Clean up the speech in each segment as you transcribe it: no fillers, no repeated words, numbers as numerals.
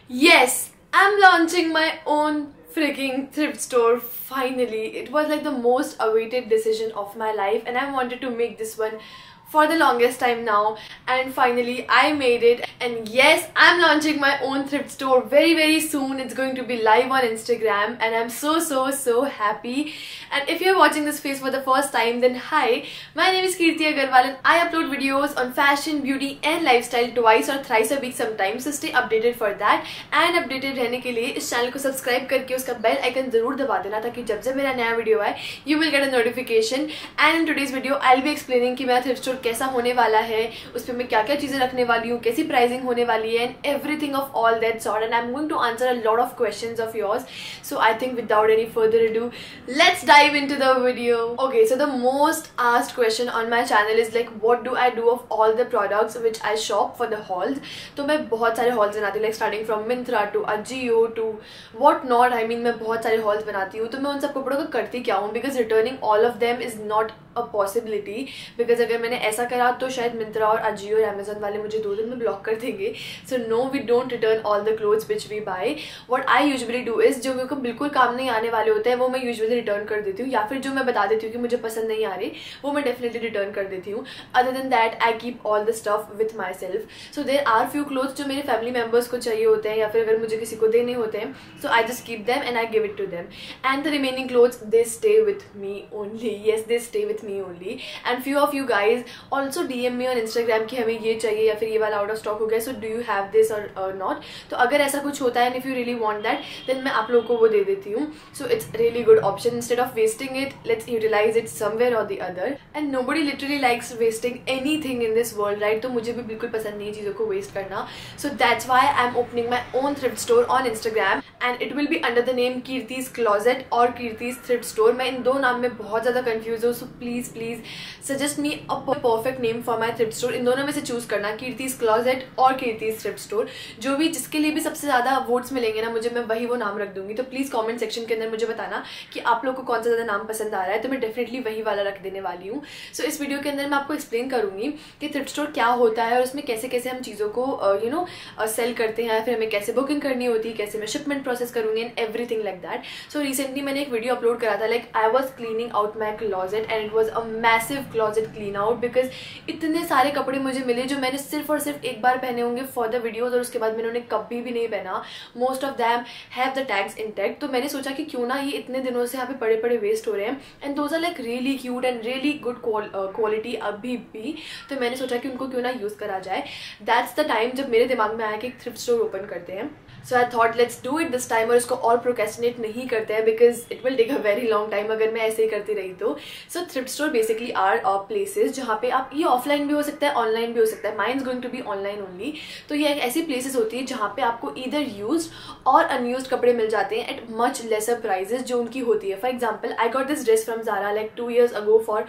Yes, I'm launching my own freaking thrift store finally. It was like the most awaited decision of my life, and I wanted to make this one for the longest time now, and finally I made it. And yes, I'm launching my own thrift store very soon. It's going to be live on Instagram and I'm so happy. And if you're watching this face for the first time, then hi, my name is Kirti Agarwal and I upload videos on fashion, beauty and lifestyle twice or thrice a week sometimes, so stay updated for that. And updated रहने के लिए इस channel को subscribe करके उसका bell icon जरूर दबा देना, ताकि जब जब मेरा नया वीडियो आए you will get a notification. And in today's video I'll be explaining कि मेरा थ्रिफ्ट स्टोर कैसा होने वाला है, उस पर मैं क्या क्या चीज़ें रखने वाली हूँ, कैसी प्राइसिंग होने वाली है, and everything of all that sort. And I'm going to answer a lot of questions of yours. So I think without any further ado, let's dive into the video. Okay, so the most asked question on my channel is like, what do I do of all the products which I shop for the hauls? तो मैं बहुत सारे hauls बनाती हूँ, like starting from Myntra to Ajio to what not. I mean मैं बहुत सारे hauls बनाती हूँ. तो मैं उन सब कपड़ों को करती क्या हूँ, because returning all of them is not a possibility. Because अगर मैंने ऐसा करा तो शायद मिंत्रा और अजियो और अमेजोन वाले मुझे 2 दिन में ब्लॉक कर देंगे. So no, we don't return all the clothes which we buy. What I usually do is, जो मेरे को बिल्कुल काम नहीं आने वाले होते हैं वो मैं यूजुअली रिटर्न कर देती हूँ, या फिर जो मैं बता देती हूँ कि मुझे पसंद नहीं आ रही वो मैं डेफिनेटली रिटर्न कर देती हूँ. Other than that I keep all the stuff with myself. So there are few clothes जो मेरे फैमिली मेम्बर्स को चाहिए होते हैं, या फिर अगर मुझे किसी को देने होते हैं, so I just keep them and I give it to them. And the remaining clothes they stay with me only. Yes, they stay with me only. And few of you guys also DM me on Instagram कि हमें ये चाहिए या फिर ये वाला out of stock हो गया, so do you have this or not. तो अगर ऐसा कुछ होता है and if you really want that, then मैं आप लोगों को वो दे देती हूँ. So it's really good option. Instead of wasting it, let's utilize it somewhere or the other. And nobody literally likes wasting anything in this world, right? तो मुझे भी बिल्कुल पसंद नहीं है चीज़ों को waste करना. So that's why I'm opening my own thrift store on Instagram and it will be under the name Kirti's Closet or Kirti's Thrift Store. मैं इन दो नाम में बहुत ज़्यादा confused हूँ, so please suggest me a perfect name for my thrift store. इन दोनों में से चूज करना, कीर्तिस क्लॉजेट और कीर्तिस थ्रिफ्ट स्टोर. जो भी जिसके लिए भी सबसे ज्यादा वोट्स मिलेंगे ना मुझे, मैं वही वो नाम रख दूंगी. तो प्लीज कमेंट सेक्शन के अंदर मुझे बताना कि आप लोग को कौन सा ज्यादा नाम पसंद आ रहा है, तो मैं डेफिनेटली वही वाला रख देने वाली हूँ. सो इस वीडियो के अंदर मैं आपको एक्सप्लेन करूंगी कि थ्रिफ्ट स्टोर क्या होता है और उसमें कैसे कैसे हम चीज़ों को सेल करते हैं, फिर हमें कैसे बुकिंग करनी होती है, कैसे मैं शिपमेंट प्रोसेस करूंगी and everything like that. So recently मैंने एक वीडियो अपलोड करा था, like I was cleaning out my closet and it was a massive closet clean out. Because इतने सारे कपड़े मुझे मिले जो मैंने सिर्फ और सिर्फ एक बार पहने होंगे फॉर द वीडियोज, और उसके बाद मैंने उन्हें कभी भी नहीं पहना. Most of them have the tags intact. तो मैंने सोचा कि क्यों ना ये इतने दिनों से यहाँ पे पड़े वेस्ट हो रहे हैं and those are like really cute and really good quality अभी भी. तो मैंने सोचा कि उनको क्यों ना यूज करा जाए. दैट्स द टाइम जब मेरे दिमाग में आया कि एक थ्रिफ्ट स्टोर ओपन करते हैं. So I thought let's do it this time, और इसको और प्रोक्रेस्टिनेट नहीं करते हैं because it will take a very long time अगर मैं ऐसे ही करती रही तो. So thrift store basically are places जहाँ पे आप, ये ऑफलाइन भी हो सकता है ऑनलाइन भी हो सकता है, mine is going to be online only. तो ये एक ऐसी प्लेसेस होती है जहाँ पे आपको इधर यूज्ड और अनयूज्ड कपड़े मिल जाते हैं एट मच लेसर प्राइजेस जो उनकी होती है. For example I got this dress from Zara like 2 years ago for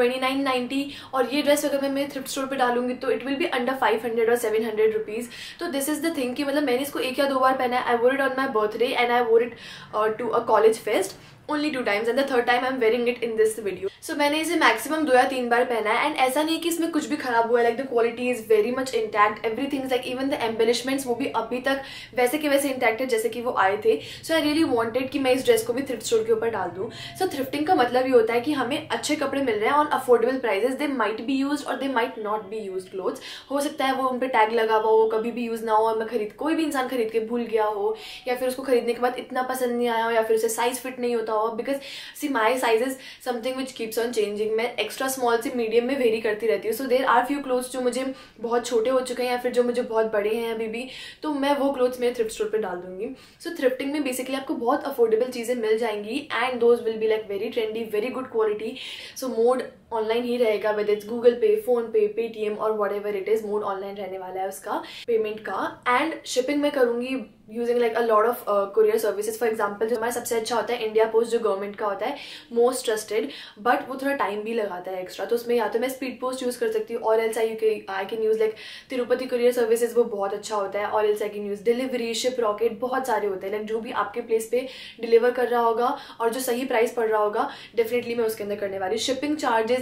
2990, और ये ड्रेस अगर मैं मेरे थ्रिफ्ट स्टोर पे डालूंगी तो इट विल बी अंडर 500 और 700 रुपीज़. तो दिस इज द थिंग कि मतलब मैंने इसको 1 या 2 बार पहना है. I wore it on my birthday and I wore it to a college fest. Only 2 times and the third time I'm wearing it in this video. So मैंने इसे maximum 2 या 3 बार पहना है एंड ऐसा नहीं कि इसमें कुछ भी खराब हुआ है. Like the quality is very much intact, everything is like even the embellishments वो भी अभी तक वैसे के वैसे इंटैक्ट है जैसे कि वो आए थे. सो आई रियली वांटेड कि मैं इस ड्रेस को भी थ्रिफ्ट स्टोर के ऊपर डाल दूँ. सो थ्रिफ्टिंग का मतलब ये होता है कि हमें अच्छे कपड़े मिल रहे हैं on affordable prices. They might be use और they might not be use clothes. हो सकता है वो उन पर टैग लगा हुआ हो, कभी भी यूज ना हो, और मैं कोई भी इंसान खरीद के भूल गया हो, या फिर उसको खरीदने के बाद इतना पसंद नहीं आया हो, या फिर उसे साइज फिट नहीं होता हो. Because see my size is something which keeps on changing. मैं एक्स्ट्रा स्मॉल से मीडियम में वेरी करती रहती हूँ. So there are few clothes जो मुझे बहुत छोटे हो चुके हैं या फिर जो मुझे बहुत बड़े हैं अभी भी, तो मैं वो क्लोथ्स मेरे थ्रिफ्ट स्टोर पे डाल दूंगी. सो थ्रिफ्टिंग में बेसिकली आपको बहुत अफोर्डेबल चीज़ें मिल जाएंगी and those will be like very trendy, very good quality. So mode online ही रहेगा, with its Google Pay, PhonePe, Paytm और whatever it is, mode online रहने वाला है उसका पेमेंट का. एंड शिपिंग में करूंगी using like a lot of courier services. For example जो हमारा सबसे अच्छा होता है इंडिया पोस्ट, जो गवर्नमेंट का होता है, मोस्ट ट्रस्टेड, बट वो थोड़ा टाइम भी लगाता है एक्स्ट्रा. तो उसमें या तो मैं स्पीड पोस्ट यूज कर सकती हूँ, और else I can use like Tirupati courier services, वो बहुत अच्छा होता है. और else I can use delivery, Shiprocket, बहुत सारे होते हैं. लाइक जो भी आपके प्लेस पे डिलीवर कर रहा होगा और जो सही प्राइस पड़ रहा होगा, डेफिनेटली मैं उसके अंदर करने वाली. Shipping charges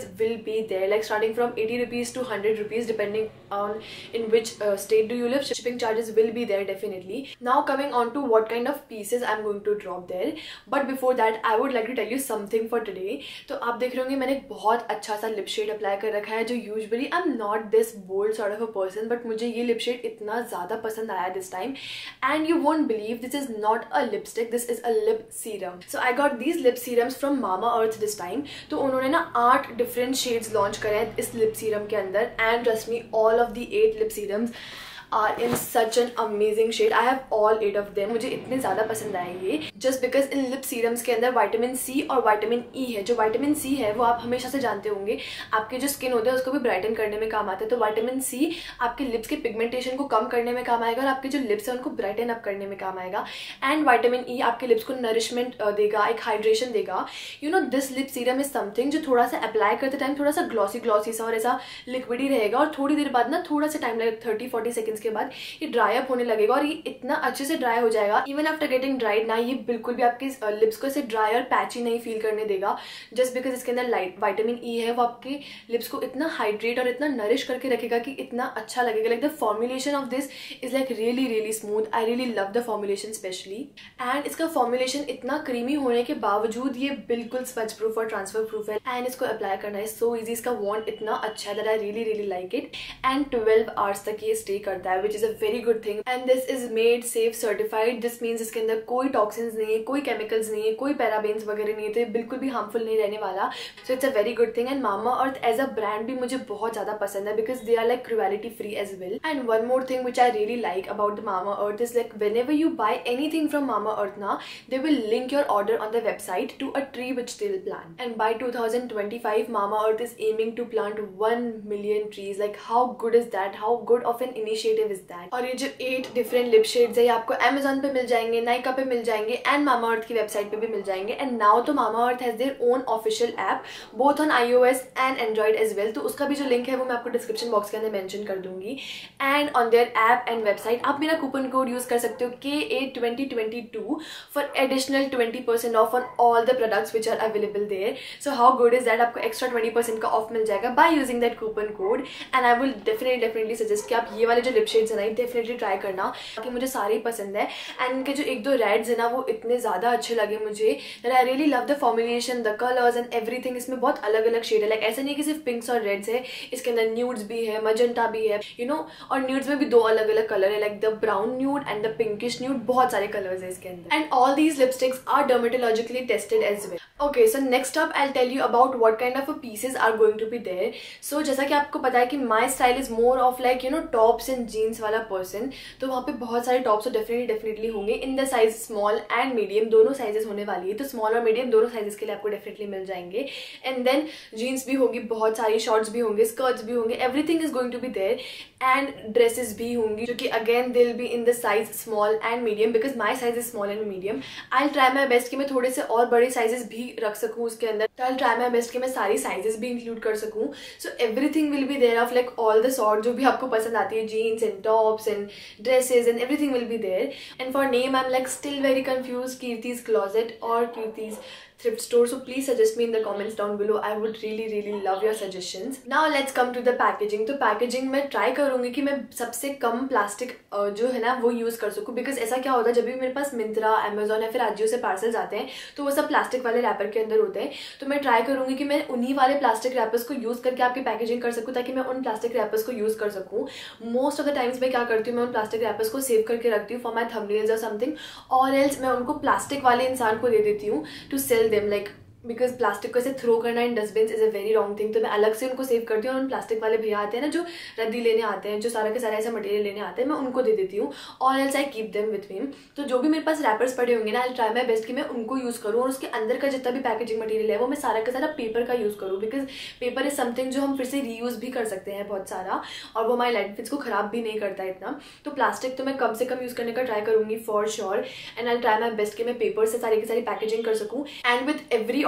charges will be there, like starting from 80 rupees to 100 rupees depending on in which state do you live. Shipping charges will be there definitely. Now coming on to what kind of pieces I'm going to drop there, but before that I would like to tell you something for today. तो आप देख रहे होंगे मैंने एक बहुत अच्छा सा लिप शेड अप्लाई कर रखा है, जो usually I am not this bold sort of a person, but मुझे ये लिप शेड इतना ज़्यादा पसंद आया this time, and you won't believe this is not a lipstick, this is a lip serum. So I got these lip serums from Mamaearth this time. तो उन्होंने ना 8 different shades launch करे हैं इस लिप सीरम के अंदर, and trust me all of the 8 lip serums are in such an amazing shade. I have all 8 of them. मुझे इतने ज़्यादा पसंद आए ये, just because इन लिप सीरम्स के अंदर विटामिन सी और विटामिन ई है. जो विटामिन सी है वो आप हमेशा से जानते होंगे, आपके जो स्किन होता है उसको भी ब्राइटन करने में काम आता है. तो विटामिन सी आपके लिप्स के पिगमेंटेशन को कम करने में काम आएगा और आपके जो लिप्स है उनको ब्राइटन अप करने में काम आएगा. एंड विटामिन ई आपके लिप्स को नरिशमेंट देगा, एक हाइड्रेशन देगा. You know this lip serum is something जो थोड़ा सा अप्लाई करते टाइम थोड़ा सा ग्लॉसी सा और ऐसा लिक्विडी रहेगा, और थोड़ी देर बाद ना थोड़ा सा टाइम लगेगा 30-40 सेकंड्स के बाद ये ड्राई अप होने लगेगा और ये इतना अच्छे से ड्राई हो जाएगा. इवन आफ्टर गेटिंग ड्राइड ना ये बिल्कुल भी आपके लिप्स को ऐसे ड्राई और पैची नहीं फील करने देगा, जस्ट बिकॉज इसके अंदर विटामिन ई है. वो आपके लिप्स को इतना हाइड्रेट और इतना नरिश करके रखेगा कि इतना अच्छा लगेगा. Like the formulation of this is like really really smooth. I really love the formulation specially, and इसका फॉर्मुलेशन इतना क्रीमी होने के बावजूद ये बिल्कुल स्पंज प्रूफ और ट्रांसफर प्रूफ है, एंड इसको अप्लाई करना है सो ईजी. इसका वॉन्ट इतना अच्छा है that I really really like it, and 12 hours तक ये स्टे करता है, which is a very good thing. And this is made safe certified. This means इसके अंदर कोई टॉक्सिन्स नहीं है, कोई केमिकल्स नहीं है, कोई पैराबेन्स वगैरह नहीं है, तो ये बिल्कुल भी हार्मफुल नहीं रहने वाला. So it's a very good thing. And Mamaearth as a brand भी मुझे बहुत ज्यादा पसंद है, because they are like cruelty free as well. And one more thing which I really like about the Mamaearth is like whenever you buy anything from Mama Earth now, they will link your order on the website to a tree which they will plant. And by 2025 Mama Earth is aiming to plant 1 million trees. Like how good is that? How good of an initiative is that? और ये जो 8 different lip shades है ये आपको Amazon पे मिल जाएंगे, Nykaa पे मिल जाएंगे, and Mama Earth की वेबसाइट पे भी मिल जाएंगे. And now तो Mama Earth has their own official app both on iOS and Android as well. तो उसका भी जो लिंक है वो मैं आपको डिस्क्रिप्शन बॉक्स के अंदर मेंशन कर दूंगी. And on their app and website आप मेरा कूपन कोड यूज कर सकते हो KA2022 for additional 20% off on all the products which are available there. So how good is that? आपको extra 20% का ऑफ मिल जाएगा by using that coupon code. And I will definitely suggest कि आप ये वाले जो लिप शेड्स है ना definitely try करना, कि मुझे सारे ही पसंद है. एंड इनके जो 1-2 रेड्स है ना वो इतने ज़्यादा अच्छे लगे मुझे that I really love the formulation, the colors and everything. इसमें बहुत अलग अलग शेड है, लाइक ऐसा नहीं कि सिर्फ पिंक्स और रेड्स है, इसके अंदर न्यूड्स भी है, मजेंटा भी है, यू नो. और न्यूड्स में भी 2 अलग अलग कलर है, like the brown nude and the pinkish nude. बहुत सारे कलर्स है इसके अंदर. And all these lipsticks are dermatologically tested as well. Okay, so next up I tell you about what kind of pieces are going to be there. सो जैसा कि आपको पता है कि my style is more of like you know tops and jeans वाला person, तो वहाँ पे बहुत सारे टॉप्स तो डेफिनेटली होंगे in the size small and medium, दोनों साइजेस होने वाली है. तो स्मॉल और मीडियम दोनों साइजेस के लिए आपको डेफिनेटली मिल जाएंगे. एंड देन जीन्स भी होगी, बहुत सारी शॉर्ट्स भी होंगे, स्कर्ट्स भी होंगे, everything is going to be there. And dresses भी होंगी जो कि again they will be in the size small and medium, because my size is small and medium. I try my best कि मैं थोड़े से और बड़े साइजेस भी रख सकूँ उसके अंदर. तो आई ट्राई माई बेस्ट कि मैं सारी साइजेस भी इंक्लूड कर सकूँ. So everything will be there of like all the sort जो भी आपको पसंद आती है, jeans and tops and dresses and everything will be there. And for name I am like still very confuse, Kirti's closet और Kirti's thrift store. So please suggest me in the comments down below. I would really love your suggestions. Now let's come to the packaging. तो packaging में try करूंगी कि मैं सबसे कम plastic जो है ना वो यूज कर सकूं, बिकॉज ऐसा क्या होता है जब भी मेरे पास मिंत्रा, अमेजोन या फिर आजियो से पार्सल्स आते हैं तो वो सब प्लास्टिक वाले रैपर के अंदर होते हैं. तो मैं ट्राई करूंगी कि मैं उन्हीं वाले प्लास्टिक रैपर्स को यूज करके आपकी पैकेजिंग कर सकूं, ताकि मैं उन प्लास्टिक रैपर्स को यूज कर सकूं. मोस्ट ऑफ द टाइम्स मैं क्या करती हूँ, मैं उन प्लास्टिक रैपर्स को सेव करके रखती हूँ फॉर माई थंबनेल्स और समथिंग, और एल्स मैं उनको प्लास्टिक वाले इंसान को दे देती हूँ to sell them, like because plastic को ऐसे थ्रो करना in dustbin is a very wrong thing. तो मैं अलग से उनको सेव करती हूँ, और उन प्लास्टिक वाले भैया आते हैं ना जो रद्दी लेने आते हैं, जो सारा के सारा ऐसा मटेरियल लेने आते हैं, मैं उनको दे देती हूँ, और else I keep them with me. तो जो भी मेरे पास रैपर्स पड़े होंगे ना, आई ट्राई माई बेस्ट कि मैं उनको यूज़ करूँ, और उसके अंदर का जितना भी पैकेजिंग मटेरियल है वो मैं सारा का सारा पेपर का यूज़ करूँ, बिकॉज पेपर इज समथिंग जो हम फिर से रीयूज़ भी कर सकते हैं बहुत सारा, और वो हमारे लैंडफिल्स को खराब भी नहीं करता है इतना. तो प्लास्टिक तो मैं कम से कम यूज़ करने का ट्राई करूँगी for sure. And I try my best कि मैं पेपर से सारी की सारी पैकेजिंग कर सकूँ. And with every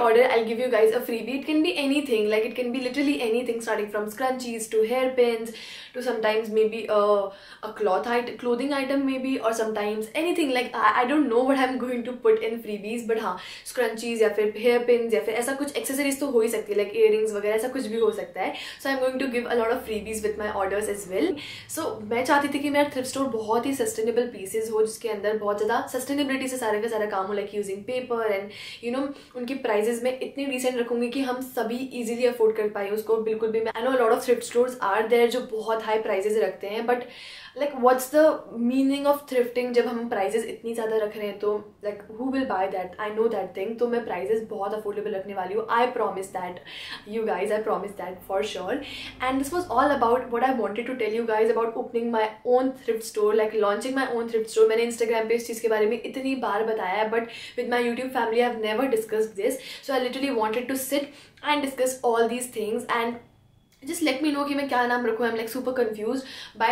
order, I'll give you guys a freebie. It can be anything, like it can be literally anything, starting from scrunchies to hairpins to sometimes maybe a clothing item maybe, or sometimes anything. Like I don't know what I'm going to put in freebies, but हाँ scrunchies या फिर hairpins या फिर ऐसा कुछ accessories तो हो ही सकती है, like earrings वगैरह ऐसा कुछ भी हो सकता है. So I'm going to give a lot of freebies with my orders as well. So मैं चाहती थी कि मेरा thrift store बहुत ही sustainable pieces हो, जिसके अंदर बहुत ज़्यादा sustainability से सारे का सारा काम हो, like using paper and you know उनकी prices में इतनी decent रखूँगी कि हम सभी easily afford कर पाए उसको. बिल्कुल भी I know a lot of thrift stores are there जो बहुत high prices रखते हैं, but like what's the meaning of thrifting जब हम prices इतनी ज़्यादा रख रहे हैं, तो like who will buy that? I know that thing. तो मैं prices बहुत affordable रखने वाली हूँ. I promise that, you guys, I promise that for sure. And this was all about what I wanted to tell you guys about opening my own thrift store, like launching my own thrift store. मैंने Instagram पे इस चीज़ के बारे में इतनी बार बताया है, but with my YouTube family I've never discussed this. So I literally wanted to sit and discuss all these things and just let me know कि मैं क्या नाम रखूँ. I'm like super confused.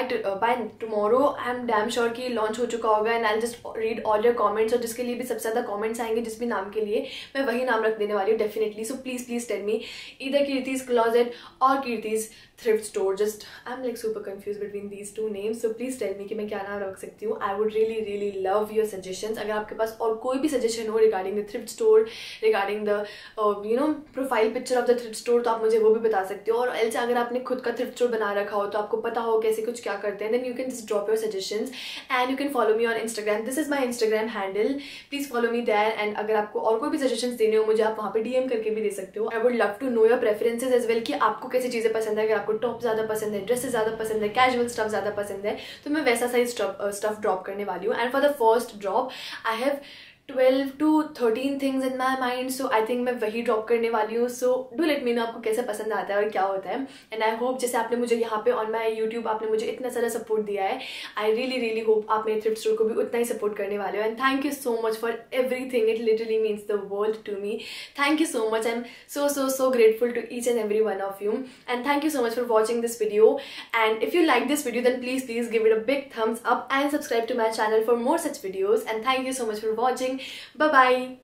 By tomorrow I'm damn sure कि launch हो चुका होगा and I'll just read all your comments, और जिसके लिए भी सबसे ज़्यादा comments आएंगे जिस भी नाम के लिए, मैं वही नाम रख देने वाली हूँ definitely. So please tell me either Kirti's Closet or Kirti's Thrift Store. Just I'm like super confused between these two names. So please tell me कि मैं क्या नाम रख सकती हूँ. I would really love your suggestions. अगर आपके पास और कोई भी suggestion हो regarding the thrift store, regarding the you know profile picture of the thrift store, तो आप मुझे वो भी बता सकते हो. और else अगर आपने खुद का थ्रिफ्ट स्टोर बना रखा हो, तो आपको पता हो कैसे कुछ क्या करते हैं, then you can just drop your suggestions and you can follow me on Instagram. This is my Instagram handle. Please follow me there. And अगर आपको और कोई भी suggestions देने हो मुझे, आप वहाँ पे DM करके भी दे सकते हो. I would love to know your preferences as well कि आपको कैसी चीज़ें पसंद है. अगर आपको टॉप ज़्यादा पसंद है, ड्रेसेस ज़्यादा पसंद है, कैजुअल स्टफ ज़्यादा पसंद है, तो मैं वैसा साइज स्टफ ड्रॉप करने वाली हूँ. And for the first drop I have 12 to 13 things in my mind, so I think मैं वही ड्रॉप करने वाली हूँ. So do let me know आपको कैसे पसंद आता है और क्या होता है. And I hope जैसे आपने मुझे यहाँ पे on my YouTube आपने मुझे इतना सारा सपोर्ट दिया है, I really hope आप मेरे थ्रिफ्ट स्टोर को भी उतना ही सपोर्ट करने वाले हो. And thank you so much for everything. It literally means the world to me. Thank you so much. I'm so grateful to each and every one of you. And thank you so much for watching this video. And if you like this video, then please give it a big thumbs up and subscribe to my channel for more such videos. And thank you so much for watching. Bye bye.